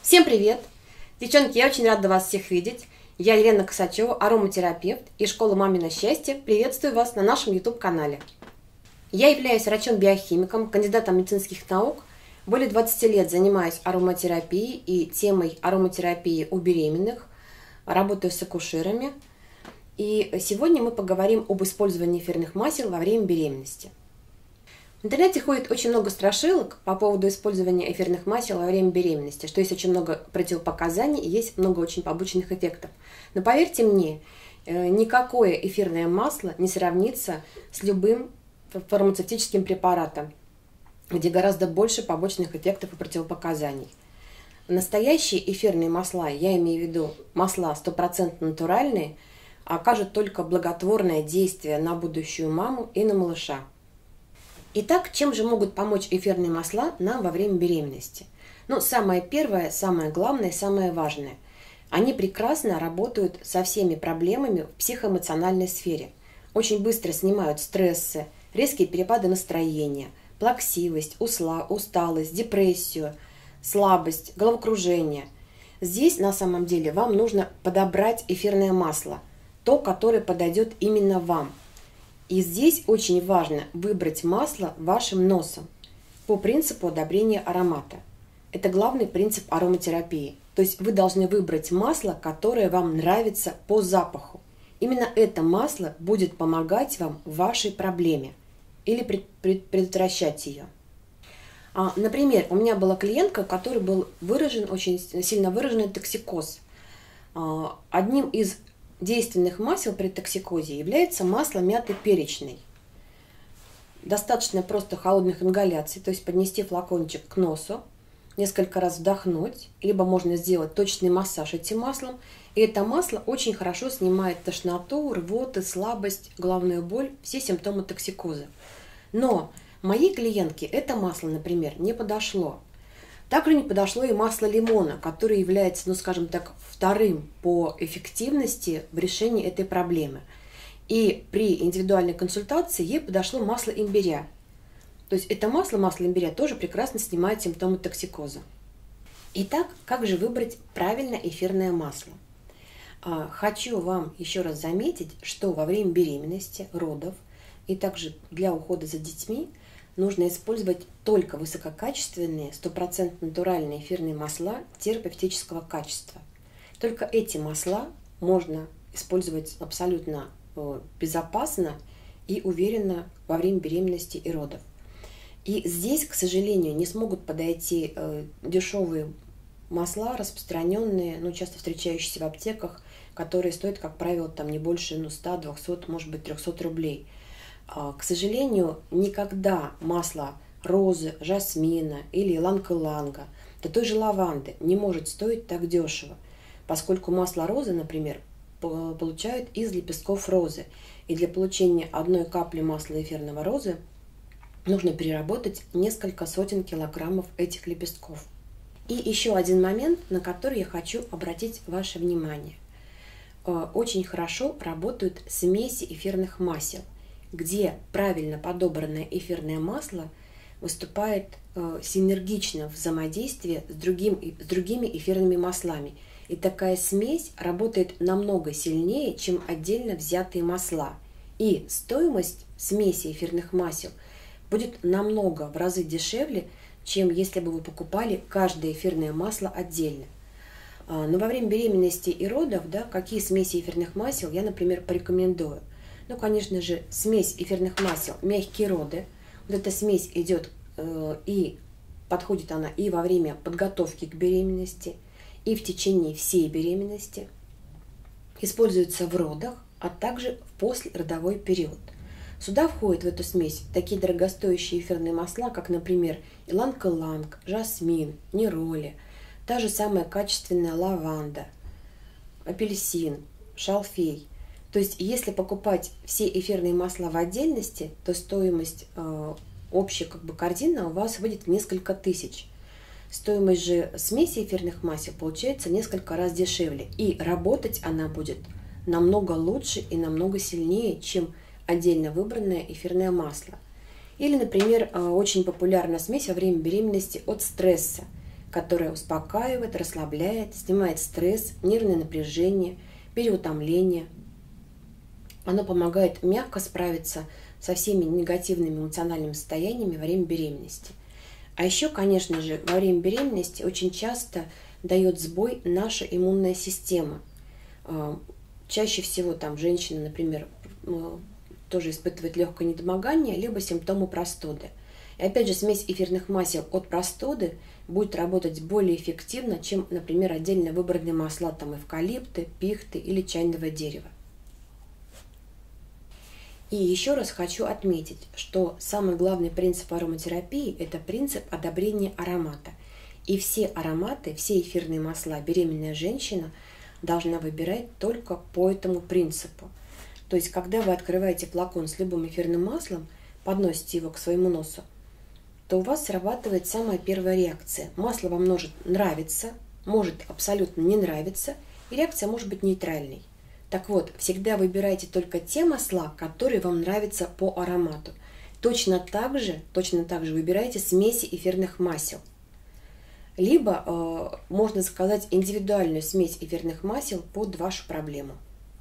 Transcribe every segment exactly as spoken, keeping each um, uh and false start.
Всем привет! Девчонки, я очень рада вас всех видеть. Я Елена Косачева, ароматерапевт из школы «Мамино счастье». Приветствую вас на нашем YouTube-канале. Я являюсь врачом-биохимиком, кандидатом медицинских наук. Более двадцати лет занимаюсь ароматерапией и темой ароматерапии у беременных. Работаю с акушерами. И сегодня мы поговорим об использовании эфирных масел во время беременности. В интернете ходит очень много страшилок по поводу использования эфирных масел во время беременности, что есть очень много противопоказаний и есть много очень побочных эффектов. Но поверьте мне, никакое эфирное масло не сравнится с любым фармацевтическим препаратом, где гораздо больше побочных эффектов и противопоказаний. Настоящие эфирные масла, я имею в виду масла стопроцентно натуральные, окажут только благотворное действие на будущую маму и на малыша. Итак, чем же могут помочь эфирные масла нам во время беременности? Ну, самое первое, самое главное, самое важное. Они прекрасно работают со всеми проблемами в психоэмоциональной сфере. Очень быстро снимают стрессы, резкие перепады настроения, плаксивость, усла, усталость, депрессию, слабость, головокружение. Здесь на самом деле вам нужно подобрать эфирное масло, то, которое подойдет именно вам. И здесь очень важно выбрать масло вашим носом по принципу одобрения аромата. Это главный принцип ароматерапии. То есть вы должны выбрать масло, которое вам нравится по запаху. Именно это масло будет помогать вам в вашей проблеме или предотвращать ее. Например, у меня была клиентка, у которой был выражен, очень сильно выраженный токсикоз. Одним из действенных масел при токсикозе является масло мяты перечной. Достаточно просто холодных ингаляций, то есть поднести флакончик к носу, несколько раз вдохнуть, либо можно сделать точный массаж этим маслом. И это масло очень хорошо снимает тошноту, рвоты, слабость, головную боль, все симптомы токсикоза. Но моей клиентке это масло, например, не подошло. Также не подошло и масло лимона, которое является, ну скажем так, вторым по эффективности в решении этой проблемы. И при индивидуальной консультации ей подошло масло имбиря. То есть это масло, масло имбиря тоже прекрасно снимает симптомы токсикоза. Итак, как же выбрать правильно эфирное масло? Хочу вам еще раз заметить, что во время беременности, родов и также для ухода за детьми нужно использовать только высококачественные, стопроцентно натуральные эфирные масла терапевтического качества. Только эти масла можно использовать абсолютно безопасно и уверенно во время беременности и родов. И здесь, к сожалению, не смогут подойти дешевые масла, распространенные, ну, часто встречающиеся в аптеках, которые стоят, как правило, там не больше ну, ста, двухсот, может быть, трёхсот рублей. К сожалению, никогда масло розы, жасмина или иланг-иланга, да той же лаванды не может стоить так дешево, поскольку масло розы, например, получают из лепестков розы. И для получения одной капли масла эфирного розы нужно переработать несколько сотен килограммов этих лепестков. И еще один момент, на который я хочу обратить ваше внимание. Очень хорошо работают смеси эфирных масел, где правильно подобранное эфирное масло выступает э, синергично в взаимодействии с, другим, с другими эфирными маслами. И такая смесь работает намного сильнее, чем отдельно взятые масла. И стоимость смеси эфирных масел будет намного в разы дешевле, чем если бы вы покупали каждое эфирное масло отдельно. Но во время беременности и родов, да, какие смеси эфирных масел я, например, порекомендую? Ну, конечно же, смесь эфирных масел «Мягкие роды». Вот эта смесь идет э, и подходит она и во время подготовки к беременности, и в течение всей беременности. Используется в родах, а также в послеродовой период. Сюда входят в эту смесь такие дорогостоящие эфирные масла, как, например, иланг-иланг, жасмин, нероли, та же самая качественная лаванда, апельсин, шалфей. То есть, если покупать все эфирные масла в отдельности, то стоимость э, общая как бы корзина у вас выйдет в несколько тысяч. Стоимость же смеси эфирных масел получается несколько раз дешевле. И работать она будет намного лучше и намного сильнее, чем отдельно выбранное эфирное масло. Или, например, очень популярна смесь во время беременности от стресса, которое успокаивает, расслабляет, снимает стресс, нервное напряжение, переутомление. Оно помогает мягко справиться со всеми негативными эмоциональными состояниями во время беременности. А еще, конечно же, во время беременности очень часто дает сбой наша иммунная система. Чаще всего там женщина, например, тоже испытывает легкое недомогание, либо симптомы простуды. И опять же, смесь эфирных масел от простуды будет работать более эффективно, чем, например, отдельно выбранные масла там эвкалипты, пихты или чайного дерева. И еще раз хочу отметить, что самый главный принцип ароматерапии – это принцип одобрения аромата. И все ароматы, все эфирные масла беременная женщина должна выбирать только по этому принципу. То есть, когда вы открываете флакон с любым эфирным маслом, подносите его к своему носу, то у вас срабатывает самая первая реакция. Масло вам может нравиться, может абсолютно не нравиться, и реакция может быть нейтральной. Так вот, всегда выбирайте только те масла, которые вам нравятся по аромату. Точно так же, точно так же выбирайте смеси эфирных масел. Либо э, можно заказать индивидуальную смесь эфирных масел под вашу проблему.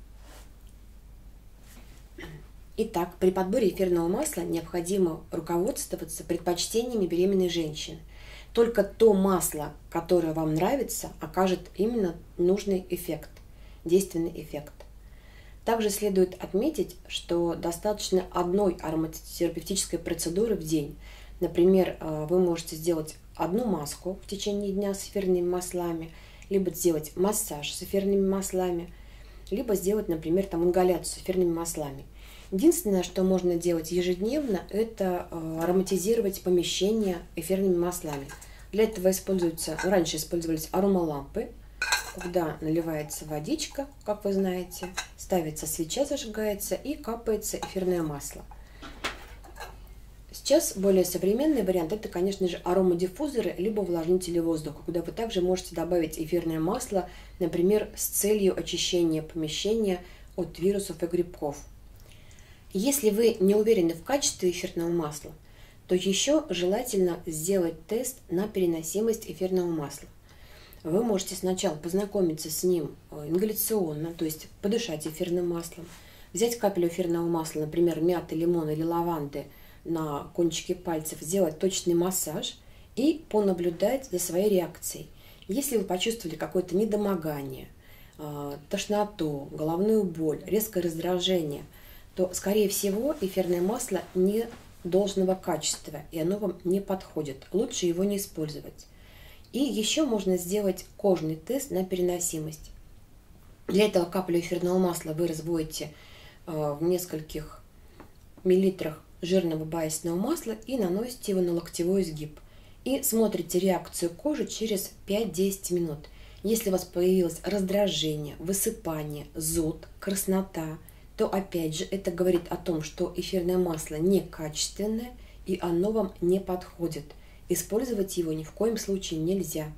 Итак, при подборе эфирного масла необходимо руководствоваться предпочтениями беременной женщины. Только то масло, которое вам нравится, окажет именно нужный эффект, действенный эффект. Также следует отметить, что достаточно одной ароматерапевтической процедуры в день. Например, вы можете сделать одну маску в течение дня с эфирными маслами, либо сделать массаж с эфирными маслами, либо сделать, например, там, ингаляцию с эфирными маслами. Единственное, что можно делать ежедневно, это ароматизировать помещение эфирными маслами. Для этого используются, раньше использовались аромалампы, куда наливается водичка, как вы знаете, ставится свеча, зажигается и капается эфирное масло. Сейчас более современный вариант – это, конечно же, аромадиффузоры либо увлажнители воздуха, куда вы также можете добавить эфирное масло, например, с целью очищения помещения от вирусов и грибков. Если вы не уверены в качестве эфирного масла, то еще желательно сделать тест на переносимость эфирного масла. Вы можете сначала познакомиться с ним ингаляционно, то есть подышать эфирным маслом, взять капель эфирного масла, например, мяты, лимона или лаванды на кончике пальцев, сделать точный массаж и понаблюдать за своей реакцией. Если вы почувствовали какое-то недомогание, тошноту, головную боль, резкое раздражение, то, скорее всего, эфирное масло не должного качества, и оно вам не подходит. Лучше его не использовать. И еще можно сделать кожный тест на переносимость. Для этого каплю эфирного масла вы разводите в нескольких миллилитрах жирного базисного масла и наносите его на локтевой сгиб. И смотрите реакцию кожи через пять-десять минут. Если у вас появилось раздражение, высыпание, зуд, краснота, то опять же это говорит о том, что эфирное масло некачественное и оно вам не подходит. Использовать его ни в коем случае нельзя.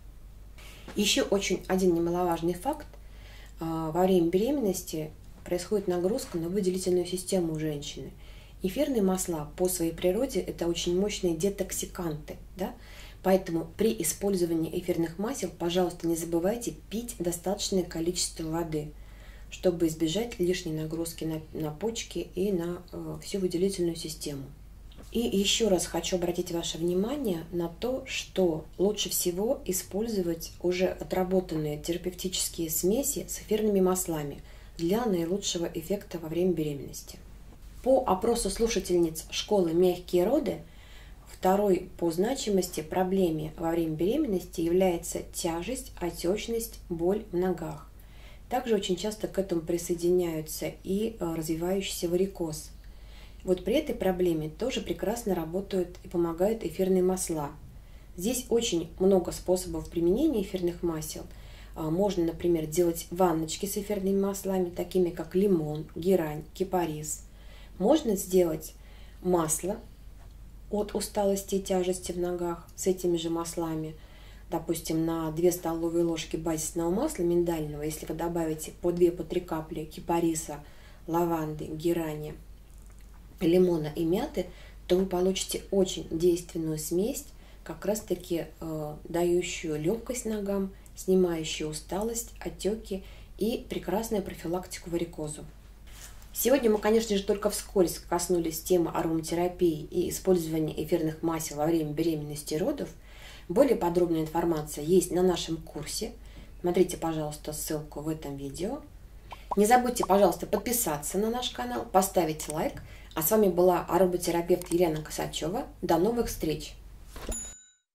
Еще очень один немаловажный факт. Во время беременности происходит нагрузка на выделительную систему у женщины. Эфирные масла по своей природе это очень мощные детоксиканты. Да? Поэтому при использовании эфирных масел, пожалуйста, не забывайте пить достаточное количество воды, чтобы избежать лишней нагрузки на, на почки и на э, всю выделительную систему. И еще раз хочу обратить ваше внимание на то, что лучше всего использовать уже отработанные терапевтические смеси с эфирными маслами для наилучшего эффекта во время беременности. По опросу слушательниц школы «Мягкие роды» второй по значимости проблеме во время беременности является тяжесть, отечность, боль в ногах. Также очень часто к этому присоединяются и развивающийся варикоз. Вот при этой проблеме тоже прекрасно работают и помогают эфирные масла. Здесь очень много способов применения эфирных масел. Можно, например, делать ванночки с эфирными маслами, такими как лимон, герань, кипарис. Можно сделать масло от усталости и тяжести в ногах с этими же маслами. Допустим, на две столовые ложки базисного масла миндального, если вы добавите по две-по три капли кипариса, лаванды, герани, лимона и мяты, то вы получите очень действенную смесь, как раз-таки э, дающую легкость ногам, снимающую усталость, отеки и прекрасную профилактику варикозу. Сегодня мы, конечно же, только вскользь коснулись темы ароматерапии и использования эфирных масел во время беременности и родов. Более подробная информация есть на нашем курсе. Смотрите, пожалуйста, ссылку в этом видео. Не забудьте, пожалуйста, подписаться на наш канал, поставить лайк. А с вами была ароматерапевт Елена Косачева. До новых встреч!